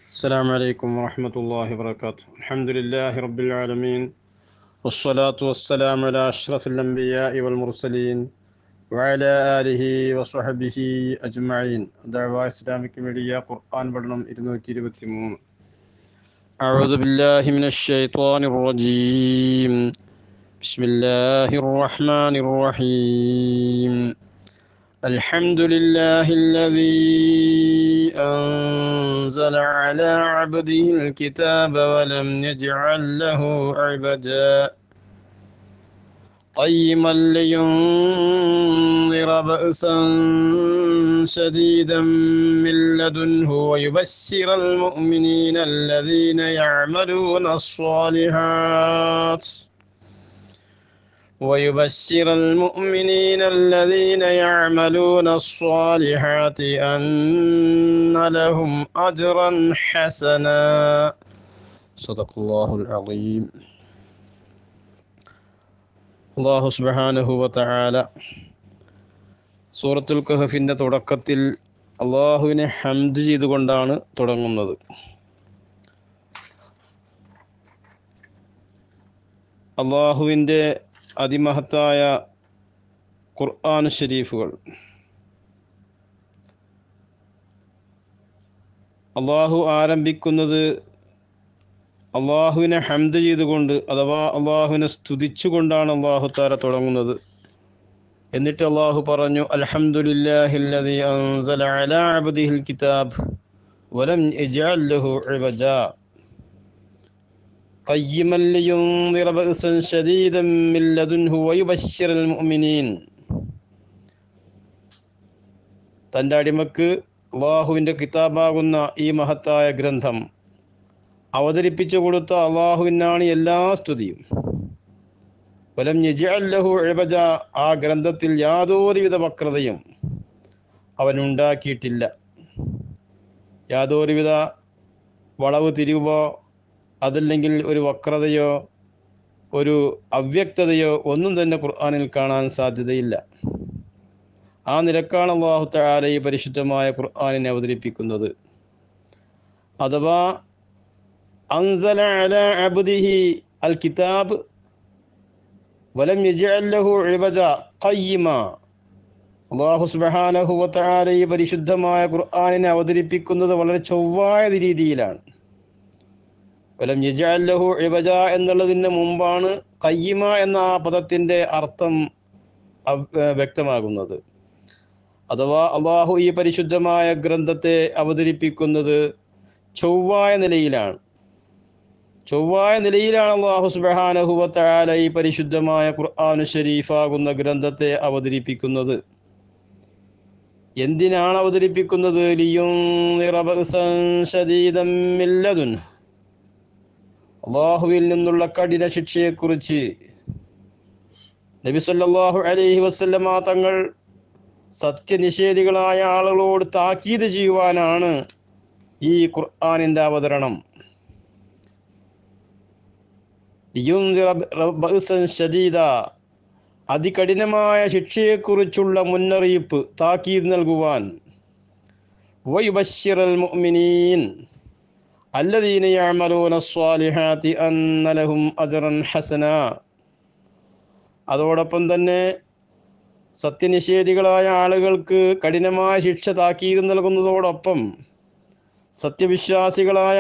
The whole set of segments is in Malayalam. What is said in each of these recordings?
السلام عليكم ورحمة الله وبركاته. الحمد لله رب العالمين، والصلاة والسلام على أشرف الأنبياء والمرسلين وعلى آله وصحبه أجمعين. دعوة إسلامك ميديا قرآن برنم 223. أعوذ بالله من الشيطان الرجيم. بسم الله الرحمن الرحيم. الحمد لله الذي أنزل على عبده الكتاب ولم يجعل له عوجا قيما لينذر بأسا شديدا من لدنه ويبشر المؤمنين الذين يعملون الصالحات أن لهم أجرا حسنا. صدق الله العظيم. അല്ലാഹു സുബ്ഹാനഹു വ തആല സൂറത്തുൽ കഹഫിൻ്റെ തുടക്കത്തിൽ അള്ളാഹുവിനെ ഹംദ് ചെയ്തുകൊണ്ടാണ് തുടങ്ങുന്നത്. അള്ളാഹുവിൻ്റെ അതിമഹത്തായ ഖുർആൻ ഷരീഫുകൾ അള്ളാഹു ആരംഭിക്കുന്നത് അള്ളാഹുവിനെ ഹംദ് ചെയ്തുകൊണ്ട്, അഥവാ അള്ളാഹുവിനെ സ്തുതിച്ചുകൊണ്ടാണ് അള്ളാഹു തആല തുടങ്ങുന്നത്. എന്നിട്ട് അള്ളാഹു പറഞ്ഞു, അൽഹംദുലില്ലാഹില്ലദീ അൻസല അലാ അബ്ദിഹിൽ കിതാബ് വലം യജ്അൽ ലഹു ഇവജാ ഖയ്യിമൻ ലിയുൻദിറ ബഅസൻ ശദീദൻ മിൻ ലദുൻഹു വയുബശ്ശിറൽ മുഅ്മിനീൻ. തൻ്റെ അടിമക്ക് അള്ളാഹുവിൻ്റെ കിതാബാകുന്ന ഈ മഹത്തായ ഗ്രന്ഥം അവതരിപ്പിച്ചു കൊടുത്ത അള്ളാഹുവിനാണ് എല്ലാ സ്തുതിയും. വലം യജ്അൽ ലഹു ഇവജ, ആ ഗ്രന്ഥത്തിൽ യാതൊരുവിധ വക്രതയും അവനുണ്ടാക്കിയിട്ടില്ല. യാതൊരുവിധ വളവ് തിരിവോ അതല്ലെങ്കിൽ ഒരു വക്രതയോ ഒരു അവ്യക്തതയോ ഒന്നും തന്നെ ഖുർആനിൽ കാണാൻ സാധ്യതയില്ല. ആ നിലക്കാണ് അല്ലാഹു തആല ഈ പരിശുദ്ധമായ ഖുർആനിനെ അവതരിപ്പിക്കുന്നത്. അഥവാ അൻസല അലാ അബ്ദിഹി അൽ കിതാബ് വലം യജ്അൽ ലഹു ഇവജ ഖയ്യിമ. അല്ലാഹു സുബ്ഹാനഹു വ തആല ഈ പരിശുദ്ധമായ ഖുർആനിനെ അവതരിപ്പിക്കുന്നത് വളരെ ചൊവ്വായ രീതിയിലാണ്. വലം യജ്അൽ ലഹു ഇവജ എന്നുള്ളതിന് മുമ്പാണ് ഖയ്യിമ എന്ന ആ പദത്തിൻ്റെ അർത്ഥം വ്യക്തമാകുന്നത്. അഥവാ അള്ളാഹു ഈ പരിശുദ്ധമായ ഗ്രന്ഥത്തെ അവതരിപ്പിക്കുന്നത് ചൊവ്വായ നിലയിലാണ്. അള്ളാഹു സുബ്ഹാനഹു വ തആല ഈ പരിശുദ്ധമായ ഖുർആൻ ഷരീഫാകുന്ന ഗ്രന്ഥത്തെ അവതരിപ്പിക്കുന്നത്. എന്തിനാണ് അവതരിപ്പിക്കുന്നത്? ലിയുൻദിറ ബഅസൻ ശദീദൻ മിൻ ലദുൻഹു, അള്ളാഹുവിൽ നിന്നുള്ള കഠിന ശിക്ഷയെക്കുറിച്ച് നബി സല്ലല്ലാഹു അലൈഹി വസല്ലമ തങ്ങൾ സത്യനിഷേധികളായ ആളുകളോട് താക്കീത് ചെയ്യുവാനാണ് ഈ ഖുർആനിൻ്റെ അവതരണം. ബഅസൻ ശദീദ, അതികഠിനമായ ശിക്ഷയെക്കുറിച്ചുള്ള മുന്നറിയിപ്പ്, താക്കീത് നൽകുവാൻ. വയുബശ്ശിറൽ മുഅ്മിനീൻ അല്ലദീന യഅമലൂന സ്വാലിഹാത്തി അന്ന ലഹും അജ്റൻ ഹസന. അതോടൊപ്പം തന്നെ സത്യനിഷേധികളായ ആളുകൾക്ക് കഠിനമായ ശിക്ഷ താക്കീത് നൽകുന്നതോടൊപ്പം സത്യവിശ്വാസികളായ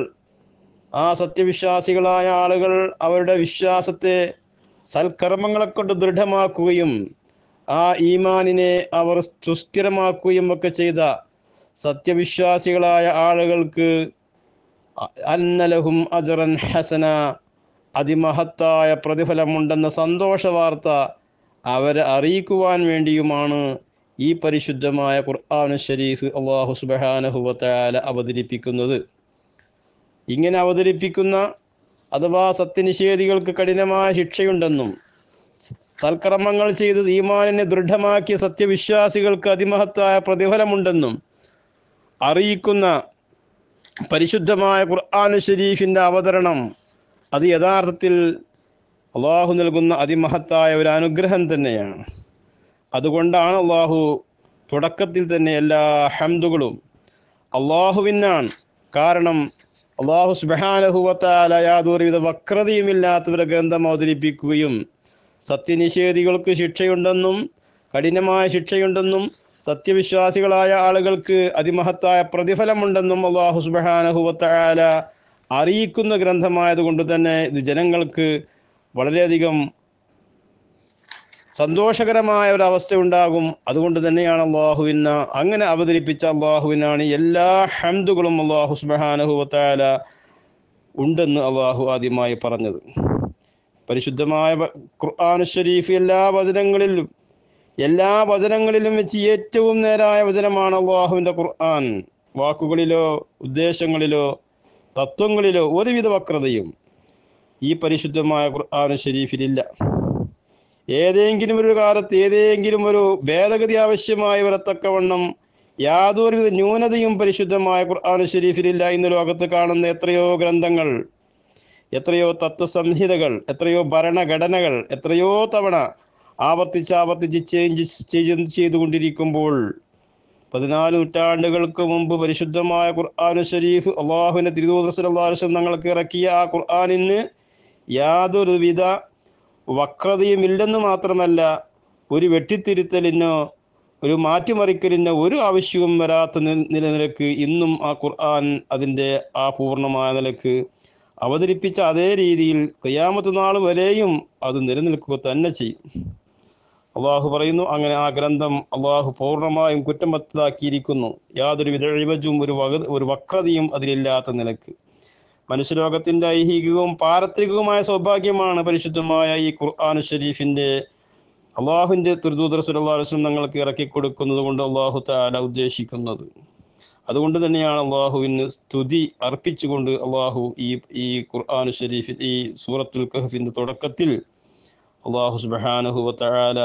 ആളുകൾ അവരുടെ വിശ്വാസത്തെ സൽക്കർമ്മങ്ങളെ കൊണ്ട് ദൃഢമാക്കുകയും ആ ഈമാനിനെ അവർ സുസ്ഥിരമാക്കുകയും ഒക്കെ ചെയ്ത സത്യവിശ്വാസികളായ ആളുകൾക്ക് അന്നലഹും അജ്റൻ ഹസന, അതിമഹത്തായ പ്രതിഫലമുണ്ടെന്ന സന്തോഷ വാർത്ത അവരെ അറിയിക്കുവാൻ വേണ്ടിയുമാണ് ഈ പരിശുദ്ധമായ ഖുർആൻ ഷരീഫ് അല്ലാഹു സുബ്ഹാനഹു വ തആല അവതരിപ്പിക്കുന്നത്. ഇങ്ങനെ അവതരിപ്പിക്കുന്ന, അഥവാ സത്യനിഷേധികൾക്ക് കഠിനമായ ശിക്ഷയുണ്ടെന്നും സൽക്കർമ്മങ്ങൾ ചെയ്ത് ഈമാനിനെ ദൃഢമാക്കിയ സത്യവിശ്വാസികൾക്ക് അതിമഹത്തായ പ്രതിഫലമുണ്ടെന്നും അറിയിക്കുന്ന പരിശുദ്ധമായ ഖുർആൻ ഷരീഫിൻ്റെ അവതരണം, അത് യഥാർത്ഥത്തിൽ അള്ളാഹു നൽകുന്ന അതിമഹത്തായ ഒരു അനുഗ്രഹം തന്നെയാണ്. അതുകൊണ്ടാണ് അള്ളാഹു തുടക്കത്തിൽ തന്നെ എല്ലാ ഹംദുകളും അള്ളാഹുവിനാണ്. കാരണം അല്ലാഹു സുബ്ഹാനഹു വ തആല യാതൊരുവിധ വക്രതയുമില്ലാത്തവരെ ഗ്രന്ഥം അവതരിപ്പിക്കുകയും സത്യനിഷേധികൾക്ക് ശിക്ഷയുണ്ടെന്നും കഠിനമായ ശിക്ഷയുണ്ടെന്നും സത്യവിശ്വാസികളായ ആളുകൾക്ക് അതിമഹത്തായ പ്രതിഫലമുണ്ടെന്നും അല്ലാഹു സുബ്ഹാനഹു വ തആല അറിയിക്കുന്ന ഗ്രന്ഥമായതുകൊണ്ട് തന്നെ ഇത് ജനങ്ങൾക്ക് വളരെയധികം സന്തോഷകരമായ ഒരു അവസ്ഥ ഉണ്ടാകും. അതുകൊണ്ട് തന്നെയാണ് അങ്ങനെ അവതരിപ്പിച്ച അള്ളാഹുവിനാണ് എല്ലാ ഹംദുകളും അല്ലാഹു സുബ്ഹാനഹു വ തആല ഉണ്ടെന്ന് അള്ളാഹു ആദ്യമായി പറഞ്ഞത്. പരിശുദ്ധമായ ഖുർആൻ ശരീഫ് എല്ലാ വചനങ്ങളിലും വെച്ച് ഏറ്റവും നേരായ വചനമാണ് അള്ളാഹുവിൻ്റെ ഖുർആൻ. വാക്കുകളിലോ ഉദ്ദേശങ്ങളിലോ തത്വങ്ങളിലോ ഒരുവിധ വക്രതയും ഈ പരിശുദ്ധമായ ഖുർആൻ ശരീഫിലില്ല. ഏതെങ്കിലും ഒരു കാലത്ത് ഏതെങ്കിലും ഒരു ഭേദഗതി ആവശ്യമായി വരത്തക്കവണ്ണം യാതൊരുവിധ ന്യൂനതയും പരിശുദ്ധമായ ഖുർആൻ ശരീഫിലില്ല. ഇന്ന് ലോകത്ത് കാണുന്ന എത്രയോ ഗ്രന്ഥങ്ങൾ, എത്രയോ തത്വസംഹിതകൾ, എത്രയോ ഭരണഘടനകൾ എത്രയോ തവണ ആവർത്തിച്ച് ചേഞ്ച് ചെയ്തുകൊണ്ടിരിക്കുമ്പോൾ 14 നൂറ്റാണ്ടുകൾക്ക് മുമ്പ് പരിശുദ്ധമായ ഖുർആൻ ശരീഫ് അള്ളാഹുവിൻ്റെ തിരുദൂതർ സ്വല്ലല്ലാഹു അലൈഹി വസല്ലം ഞങ്ങൾക്ക് ഇറക്കിയ ആ ഖുർആനിന് യാതൊരുവിധ വക്രതയും ഇല്ലെന്ന് മാത്രമല്ല, ഒരു വെട്ടിത്തിരുത്തലിനോ ഒരു മാറ്റിമറിക്കലിനോ ഒരു ആവശ്യവും വരാത്ത നിലക്ക് ഇന്നും ആ ഖുർആൻ അതിൻ്റെ ആ പൂർണ്ണമായ നിലക്ക് അവതരിപ്പിച്ച അതേ രീതിയിൽ ഖിയാമത്ത് നാൾ വരെയും അത് നിലനിൽക്കുക തന്നെ ചെയ്യും. അള്ളാഹു പറയുന്നു, അങ്ങനെ ആ ഗ്രന്ഥം അള്ളാഹു പൂർണ്ണമായും കുറ്റമറ്റതാക്കിയിരിക്കുന്നു. യാതൊരുവിധ ഇവജും ഒരു വക്രതയും അതിലില്ലാത്ത നിലക്ക്. മനുഷ്യലോകത്തിൻ്റെ ഐഹികവും പാരത്രികവുമായ സൗഭാഗ്യമാണ് പരിശുദ്ധമായ ഈ ഖുർആൻ ഷരീഫിൻ്റെ അള്ളാഹുവിൻ്റെ തിരുദൂതർ സ്വല്ലല്ലാഹു അലൈഹി വസല്ലം ഞങ്ങൾക്ക് ഇറക്കി കൊടുക്കുന്നത് കൊണ്ട് അള്ളാഹു തആല ഉദ്ദേശിക്കുന്നത്. അതുകൊണ്ട് തന്നെയാണ് അള്ളാഹുവിന് സ്തുതി അർപ്പിച്ചുകൊണ്ട് അള്ളാഹു ഈ ഖുർആൻ ഷരീഫിൽ ഈ സൂറത്തുൽ കഹ്ഫിൻ്റെ തുടക്കത്തിൽ അള്ളാഹു സുബ്ഹാനഹു വ തആല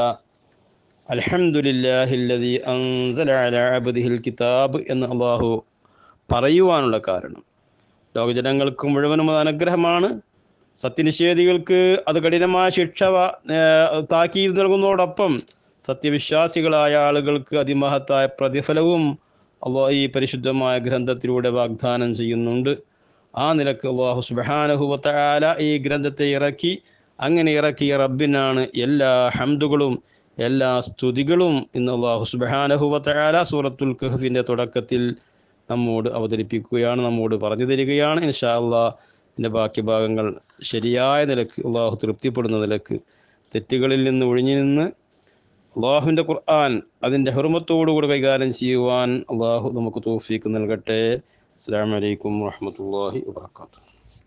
അൽഹംദുലില്ലാഹില്ലദീ അൻസല അലാ അബ്ദിഹിൽ കിതാബ് എന്ന് അള്ളാഹു പറയുവാനുള്ള കാരണം ലോകജനങ്ങൾക്ക് മുഴുവനും അത് അനുഗ്രഹമാണ്. സത്യനിഷേധികൾക്ക് അത് കഠിനമായ ശിക്ഷ താക്കീത് നൽകുന്നതോടൊപ്പം സത്യവിശ്വാസികളായ ആളുകൾക്ക് അതിമഹത്തായ പ്രതിഫലവും ഈ പരിശുദ്ധമായ ഗ്രന്ഥത്തിലൂടെ വാഗ്ദാനം ചെയ്യുന്നുണ്ട്. ആ നിലക്ക് അല്ലാഹു സുബ്ഹാനഹു വ തആല ഈ ഗ്രന്ഥത്തെ അങ്ങനെ ഇറക്കിയ റബ്ബിനാണ് എല്ലാ ഹംദുകളും എല്ലാ സ്തുതികളും എന്ന് അല്ലാഹു സുബ്ഹാനഹു വ തആല സൂറത്തുൽ കഹ്ഫിൻ്റെ തുടക്കത്തിൽ നമ്മോട് അവതരിപ്പിക്കുകയാണ്, നമ്മോട് പറഞ്ഞു തരികയാണ്. ഇൻഷാ അല്ലാഹ് ഇതിൻ്റെ ബാക്കി ഭാഗങ്ങൾ ശരിയായ നിലക്ക് അള്ളാഹു തൃപ്തിപ്പെടുന്ന നിലക്ക് തെറ്റുകളിൽ നിന്ന് ഒഴിഞ്ഞു നിന്ന് അള്ളാഹുവിൻ്റെ ഖുർആൻ അതിൻ്റെ ഹുർമത്തോടുകൂടി കൈകാര്യം ചെയ്യുവാൻ അള്ളാഹു നമുക്ക് തൗഫീഖ് നൽകട്ടെ. അസ്സലാമു അലൈക്കും വറഹ്മത്തുള്ളാഹി വബറകാതുഹു.